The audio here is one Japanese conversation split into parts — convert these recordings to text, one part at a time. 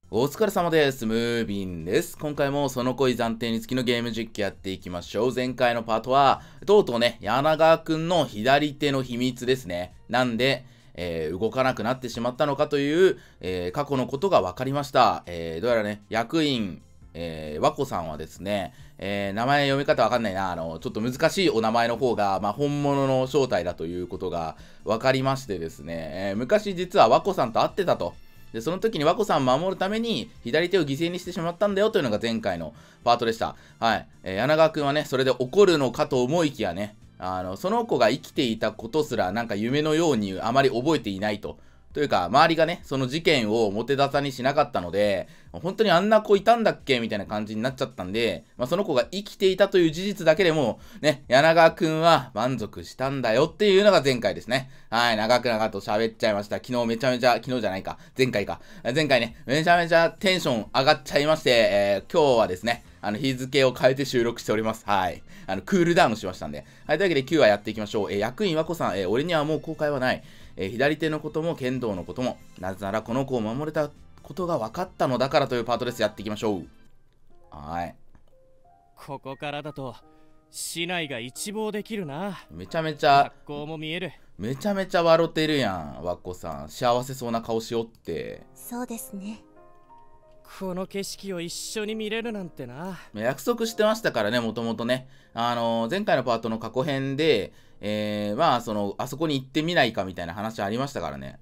お疲れ様です。ムービンです。今回もその恋暫定につきのゲーム実況やっていきましょう。前回のパートは、とうとうね、柳川くんの左手の秘密ですね。なんで、動かなくなってしまったのかという、過去のことが分かりました。どうやらね、役員、和子さんはですね、名前読み方わかんないな。ちょっと難しいお名前の方が、本物の正体だということが分かりましてですね、昔実は和子さんと会ってたと。で、その時に和子さんを守るために、左手を犠牲にしてしまったんだよというのが前回のパートでした。はい。柳川くんはね、それで怒るのかと思いきやね、その子が生きていたことすら、なんか夢のようにあまり覚えていないと。というか、周りがね、その事件を表沙汰にしなかったので、本当にあんな子いたんだっけみたいな感じになっちゃったんで、その子が生きていたという事実だけでも、ね、柳川くんは満足したんだよっていうのが前回ですね。はい、長くと喋っちゃいました。昨日めちゃめちゃ、昨日じゃないか、前回か。前回ね、めちゃめちゃテンション上がっちゃいまして、今日はですね、日付を変えて収録しております。はい。クールダウンしましたんで。はい、というわけで9話やっていきましょう。役員和子さん、俺にはもう後悔はない。左手のことも剣道のことも、なぜならこの子を守れたことが分かったのだからというパートです。やっていきましょう。はい。 ここからだと市内が一望できるな。 めちゃめちゃ学校も見える。 めちゃめちゃ笑ってるやん、和子さん。幸せそうな顔しよって。 そうですね。 この景色を一緒に見れるなんてな。 約束してましたからね、もともとね。前回のパートの過去編で、あそこに行ってみないかみたいな話ありましたからね。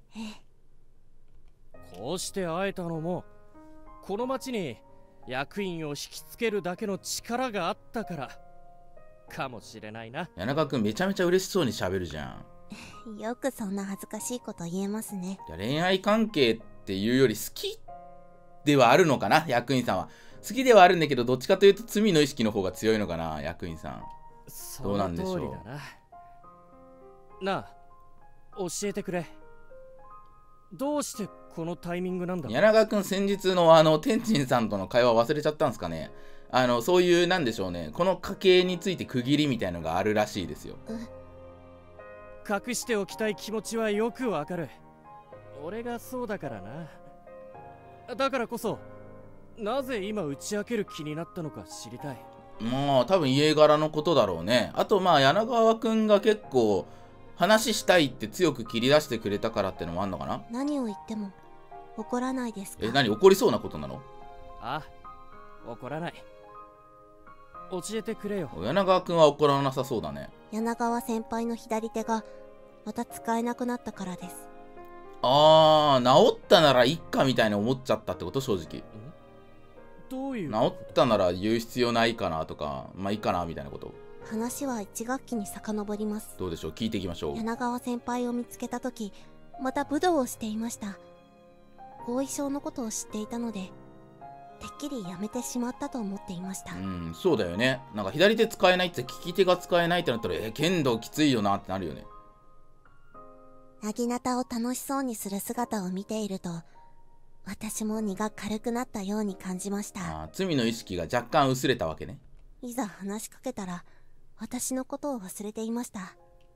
こうして会えたのも、この町に役員を引きつけるだけの力があったからかもしれないな。 柳川くんめちゃめちゃ嬉しそうに喋るじゃん。よくそんな恥ずかしいこと言えますね。 いや、恋愛関係っていうより好きではあるのかな、役員さんは。好きではあるんだけど、どっちかというと罪の意識の方が強いのかな、役員さん。どうなんでしょう。なあ、教えてくれ。どうしてこのタイミングなんだ。 柳川くん先日の天神さんとの会話忘れちゃったんですかね。そういうなんでしょうね、この家系について区切りみたいのがあるらしいですよ。 隠しておきたい気持ちはよくわかる。俺がそうだからな。だからこそなぜ今打ち明ける気になったのか知りたい。 多分家柄のことだろうね。あと柳川くんが結構話したいって強く切り出してくれたからってのもあんのかな。 何を言っても怒らないですか。 何、怒りそうなことなの？ あ、怒らない。教えてくれよ。 柳川くんは怒らなさそうだね。 柳川先輩の左手がまた使えなくなったからです。 治ったならいっかみたいに思っちゃったってこと？正直。 どういう？ 治ったなら言う必要ないかなとか、いいかなみたいなこと。 話は1学期に遡ります。 どうでしょう、聞いていきましょう。 柳川先輩を見つけた時、また武道をしていました。後遺症のことを知っていたので、てっきりやめてしまったと思っていました。 そうだよね。なんか左手使えないって利き手が使えないってなったら、剣道きついよなってなるよね。 なぎなたを楽しそうにする姿を見ていると、私も荷が軽くなったように感じました。 罪の意識が若干薄れたわけね。 いざ話しかけたら、私のことを忘れていました。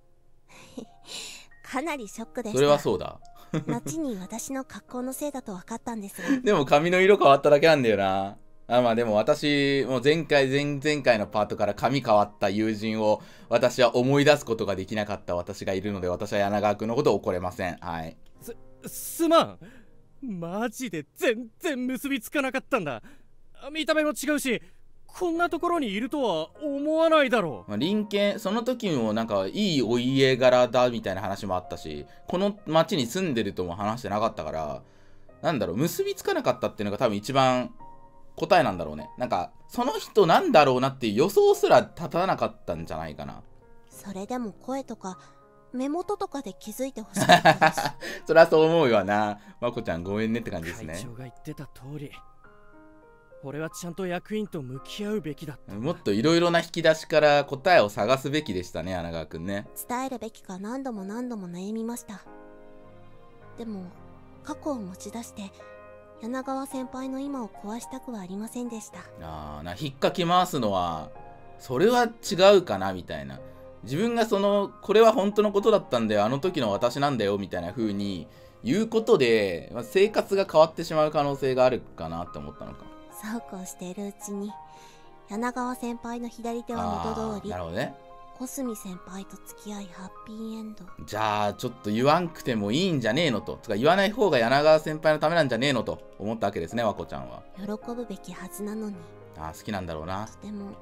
かなりショックでした。 それはそうだ。 後に私の格好のせいだと分かったんですが。 でも髪の色変わっただけなんだよな。でも私、もう前回のパートから髪変わった友人を私は思い出すことができなかった私がいるので、私は柳川くんのことを怒れません。はい。 すまん。マジで全然結びつかなかったんだ。見た目も違うし、こんなところにいるとは思わないだろう。 隣県、その時もなんかいいお家柄だみたいな話もあったし、この町に住んでるとも話してなかったから、なんだろう、結びつかなかったっていうのが多分一番答えなんだろうね。なんか、その人なんだろうなっていう予想すら立たなかったんじゃないかな。 それでも声とか、目元とかで気づいてほしかったです。 そりゃそう思うよな。まこちゃんごめんねって感じですね。 会長が言ってた通り、俺はちゃんと役員と向き合うべきだった。 もっといろいろな引き出しから答えを探すべきでしたね、柳川くんね。 伝えるべきか何度も何度も悩みました。でも、過去を持ち出して、柳川先輩の今を壊したくはありませんでした。 引っかき回すのは、それは違うかなみたいな。自分がこれは本当のことだったんだよ、あの時の私なんだよみたいな風に言うことで、まあ、生活が変わってしまう可能性があるかなって思ったのか。 そうこうしているうちに柳川先輩の左手は元通り、 なるほどね。 小杉先輩と付き合いハッピーエンド。 じゃあちょっと言わんくてもいいんじゃねえのと、つか言わない方が柳川先輩のためなんじゃねえのと思ったわけですね、和子ちゃんは。 喜ぶべきはずなのに、 ああ、好きなんだろうな。 とても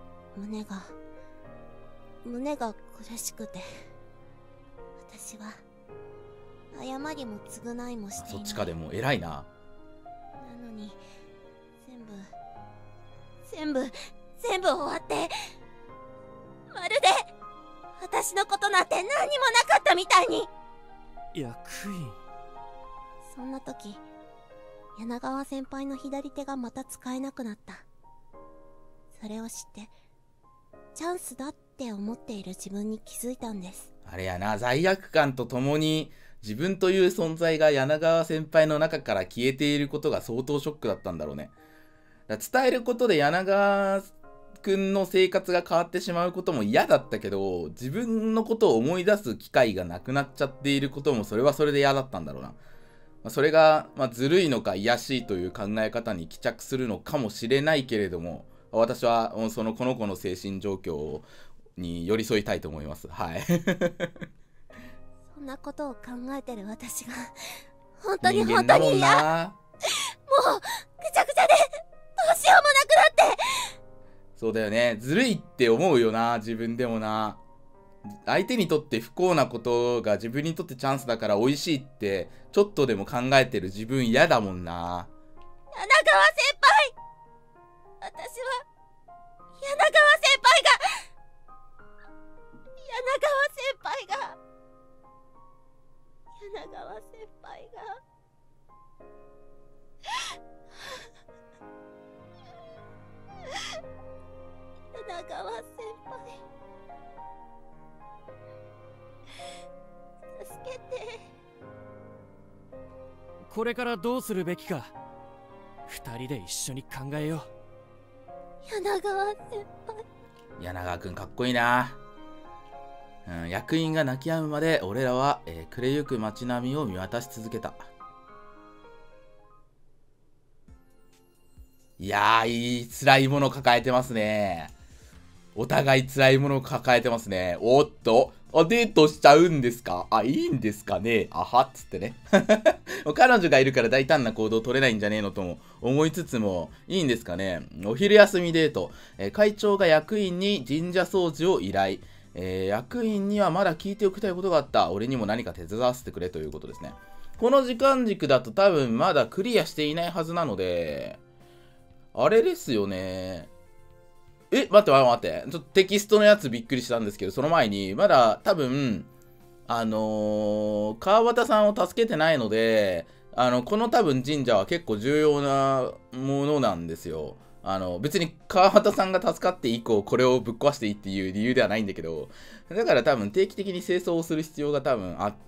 胸が苦しくて、私は謝りも償いもしていない。 そっちか。でも偉いな。 なのに全部終わって、まるで私のことなんて何にもなかったみたいに。 役員。 そんな時、柳川先輩の左手がまた使えなくなった。それを知ってチャンスだって思っている自分に気づいたんです。 あれやな、罪悪感とともに自分という存在が柳川先輩の中から消えていることが相当ショックだったんだろうね。だから伝えることで柳川くんの生活が変わってしまうことも嫌だったけど、自分のことを思い出す機会がなくなっちゃっていることもそれはそれで嫌だったんだろうな。それが、ずるいのか卑しいという考え方に帰着するのかもしれないけれども、私はこの子の精神状況に寄り添いたいと思います。はい。 そんなことを考えてる私が本当に人間だもん嫌。 な。 もうぐちゃぐちゃでどうしようもなくなって。 そうだよね。ずるいって思うよな、自分でもな。相手にとって不幸なことが自分にとってチャンスだから美味しいってちょっとでも考えてる自分嫌だもんな。 柳川先輩、私は柳川先輩が柳川先輩、助けて。 これからどうするべきか二人で一緒に考えよ柳川先輩。 柳川くんかっこいいな。役員が泣き止むまで俺らは、暮れゆく街並みを見渡し続けた。いやー、いい辛いもの抱えてますね。お互い辛いものを抱えてますね。おっと、デートしちゃうんですか？いいんですかね？あはっつってね。彼女がいるから大胆な行動取れないんじゃねえのとも思いつつも、いいんですかね？お昼休みデート。会長が役員に神社掃除を依頼。役員にはまだ聞いておきたいことがあった。俺にも何か手伝わせてくれということですね。この時間軸だと多分まだクリアしていないはずなので、あれですよね。待って。ちょっとテキストのやつびっくりしたんですけど、その前に、まだ多分、川端さんを助けてないので、この多分神社は結構重要なものなんですよ。別に川端さんが助かって以降、これをぶっ壊していいっていう理由ではないんだけど、だから多分定期的に清掃をする必要が多分あって、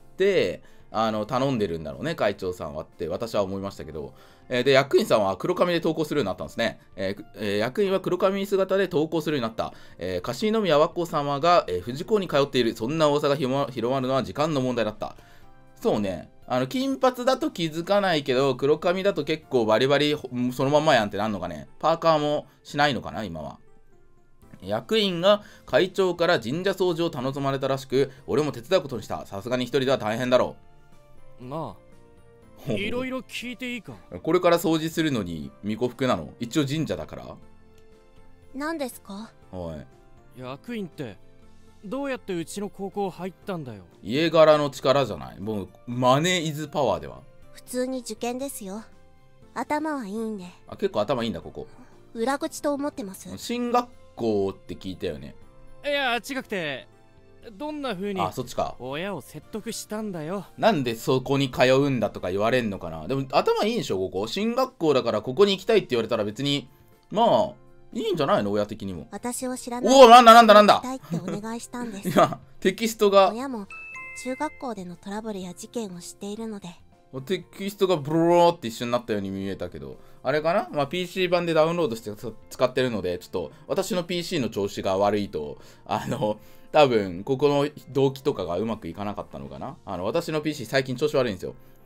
頼んでるんだろうね、会長さんはって私は思いましたけど、で、役員さんは黒髪で投稿するようになったんですね。役員は黒髪姿で投稿するようになった。樫宮和子様が、富士校に通っている。そんな噂が広まるのは時間の問題だった。そうね。金髪だと気づかないけど、黒髪だと結構バリバリそのまんまやんってなんのかね。パーカーもしないのかな、今は。役員が会長から神社掃除を頼まれたらしく、俺も手伝うことにした。さすがに一人では大変だろう。なあ、いろいろ聞いていいか？ これから掃除するのに巫女服なの？一応神社だから。 何ですか？ おい。 役員ってどうやってうちの高校入ったんだよ？ 家柄の力じゃない。もうマネーイズパワーでは。 普通に受験ですよ。頭はいいんで。 結構頭いいんだ、ここ。 裏口と思ってます。 進学校って聞いたよね。 いや、違くて、どんな風にそっちか。 親を説得したんだよ。 なんでそこに通うんだとか言われんのかな。でも頭いいんでしょ、ここ。進学校だからここに行きたいって言われたら別に、まあ、いいんじゃないの、親的にも。 私を知らない。 なんだ行きたいってお願いしたんです。 いや、テキストが。 親も中学校でのトラブルや事件を知っているので。 テキストがブローって一緒になったように見えたけど、あれかな？PC 版でダウンロードして使ってるので、ちょっと私の PC の調子が悪いと、多分ここの動機とかがうまくいかなかったのかな。私の PC 最近調子悪いんですよ。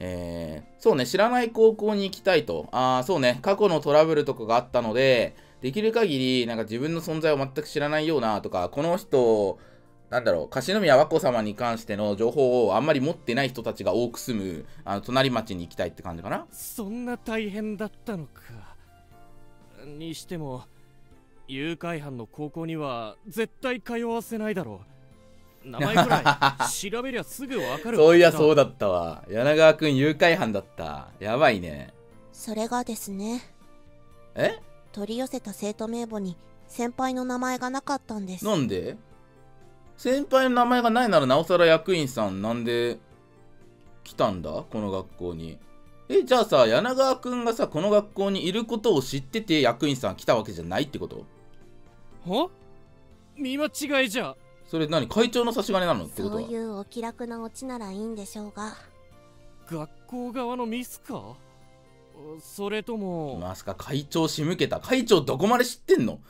そうね、知らない高校に行きたいと。そうね、過去のトラブルとかがあったので、できる限り、なんか自分の存在を全く知らないようなとか、この人、なんだろう、樫宮和子様に関しての情報をあんまり持ってない人たちが多く住む、隣町に行きたいって感じかな。 そんな大変だったのか。にしても、誘拐犯の高校には絶対通わせないだろう。名前くらい調べりゃすぐわかる。 そういやそうだったわ。柳川くん誘拐犯だった。やばいね。 それがですね、 え？ 取り寄せた生徒名簿に先輩の名前がなかったんです。 なんで？先輩の名前がないならなおさら役員さんなんで来たんだこの学校に。じゃあさ、柳川くんがさ、この学校にいることを知ってて役員さん来たわけじゃないってこと？ は？見間違いじゃ。 それ何？会長の差し金なのってことは？ そういうお気楽なオチならいいんでしょうが。 学校側のミスか？それともまさか会長仕向けた。会長どこまで知ってんの？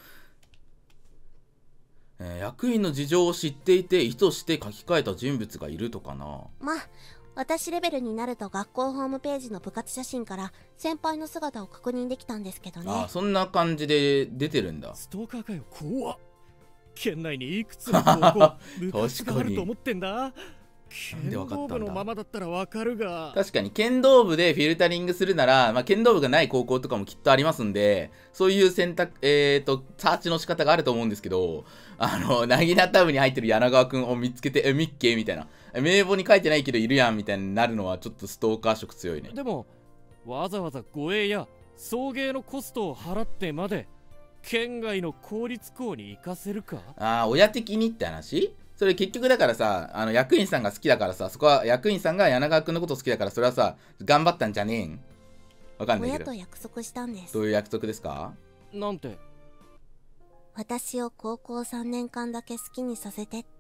役員の事情を知っていて意図して書き換えた人物がいるとかな。 まあ私レベルになると学校ホームページの部活写真から先輩の姿を確認できたんですけどね。 そんな感じで出てるんだ。 ストーカーかよ。怖っ。県内にいくつの高校部活があると思ってんだ。剣道部のままだったらわかるが。 確かに剣道部でフィルタリングするなら、剣道部がない高校とかもきっとありますんで、そういう選択、サーチの仕方があると思うんですけど、なぎなた部に入ってる柳川くんを見つけて、ミッケーみたいな。名簿に書いてないけどいるやんみたいになるのはちょっとストーカー色強いね。 でも、わざわざ護衛や送迎のコストを払ってまで、県外の公立校に行かせるか？ 親的にって話？それ結局だからさ、役員さんが好きだからさ、そこは役員さんが柳川くんのこと好きだから、それはさ、頑張ったんじゃねえん？わかんないけど。 親と約束したんです。 どういう約束ですか？ なんて？ 私を高校3年間だけ好きにさせてって。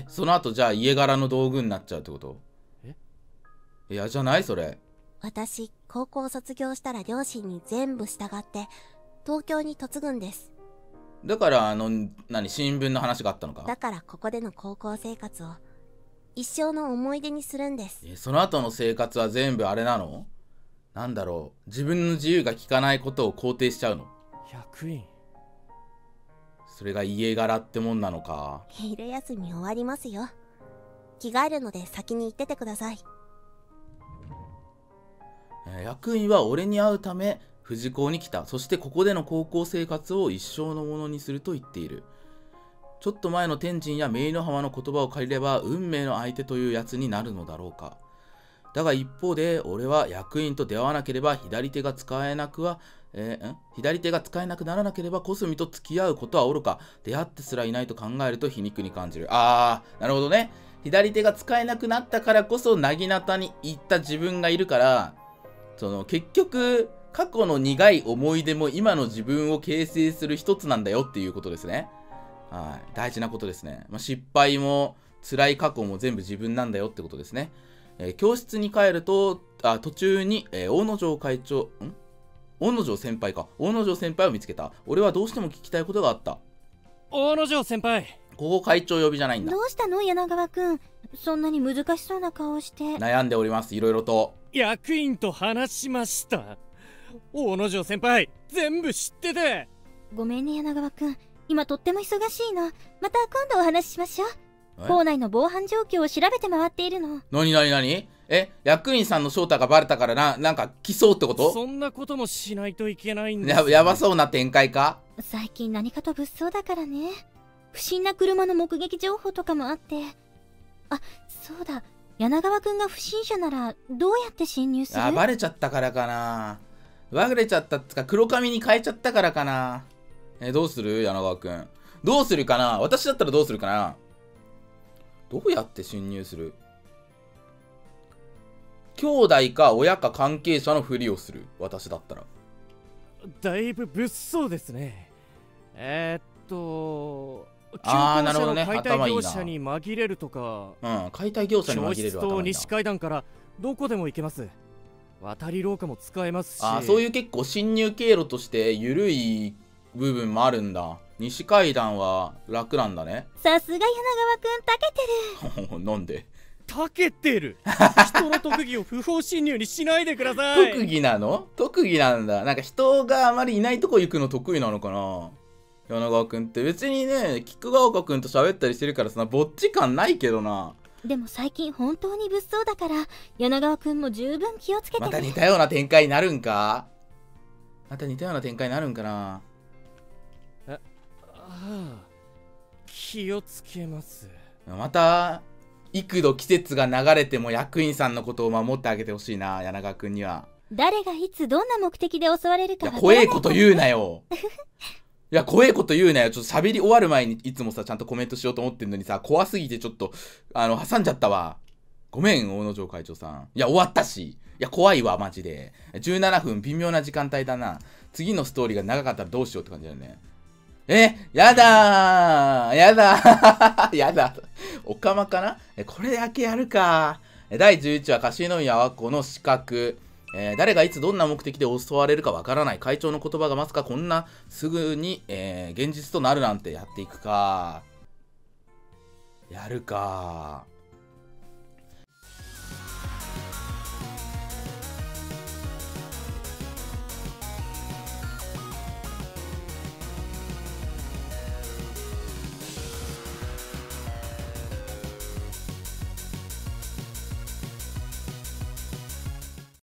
その後じゃあ家柄の道具になっちゃうってこと？いやじゃないそれ。 私、高校卒業したら両親に全部従って、東京に嫁ぐんです。 だから新聞の話があったのか？ だからここでの高校生活を一生の思い出にするんです。 その後の生活は全部あれなの？なんだろう、自分の自由が利かないことを肯定しちゃうの？ 役員。 それが家柄ってもんなのか。 昼休み終わりますよ。着替えるので先に行っててください。 役員は俺に会うため富士校に来た。そしてここでの高校生活を一生のものにすると言っている。ちょっと前の天神や明の浜の言葉を借りれば運命の相手というやつになるのだろうか。だが一方で俺は役員と出会わなければ左手が使えなくならなければコスミと付き合うことはおろか、出会ってすらいないと考えると皮肉に感じる。なるほどね。左手が使えなくなったからこそなぎなたに行った自分がいるから、結局過去の苦い思い出も今の自分を形成する一つなんだよっていうことですね。はい、大事なことですね。失敗も辛い過去も全部自分なんだよってことですね。教室に帰ると途中に、大野城先輩を見つけた。俺はどうしても聞きたいことがあった。 大野城先輩。 ここ会長呼びじゃないんだ。 どうしたの柳川くん。そんなに難しそうな顔して。 悩んでおります。いろいろと。 役員と話しました。大野城先輩全部知ってて。 ごめんね柳川くん、今とっても忙しいの。また今度お話ししましょう。校内の防犯状況を調べて回っているの。 なに役員さんの正体がバレたからなんか来そうってこと？ そんなこともしないといけないんです。 やばそうな展開か？ 最近何かと物騒だからね。不審な車の目撃情報とかもあって。そうだ、柳川くんが不審者ならどうやって侵入する？ バレちゃったからかな。バレちゃったっつか黒髪に変えちゃったからかな。どうする柳川くん。どうするかな。私だったらどうするかな。どうやって侵入する？兄弟か親か関係者のふりをする。私だったら。 だいぶ物騒ですね。 なるほどね。 解体業者に紛れるとか。 解体業者に紛れる。 教室と西階段からどこでも行けます。渡り廊下も使えますし。 そういう結構侵入経路として緩い部分もあるんだ。西階段は楽なんだね。 さすが柳川くん、たけてる。 なんで？ たけてる。人の特技を不法侵入にしないでください。 特技なの？特技なんだ。なんか人があまりいないとこ行くの得意なのかな。柳川くんって別にね、菊ヶ丘くんと喋ったりしてるからそんなぼっち感ないけどな。 でも最近本当に物騒だから柳川くんも十分気をつけてね。 また似たような展開になるんか？また似たような展開になるんかな。 ああ、気をつけます。 また幾度季節が流れても役員さんのことを守ってあげてほしいな、柳川くんには。 誰がいつどんな目的で襲われるかいや、 わからない。 怖えこと言うなよ。いや、怖えこと言うなよ。ちょっと喋り終わる前にいつもさ、ちゃんとコメントしようと思ってんのにさ、怖すぎてちょっと、挟んじゃったわ。ごめん、大野城会長さん。いや、終わったし。いや、怖いわ、マジで。17分、微妙な時間帯だな。次のストーリーが長かったらどうしようって感じだよね。やだーやだーやだ。おかまかなこれだけやるか。第11話、樫宮和子の資格。誰がいつどんな目的で襲われるかわからない。会長の言葉がまさかこんなすぐに、現実となるなんてやっていくか。やるか。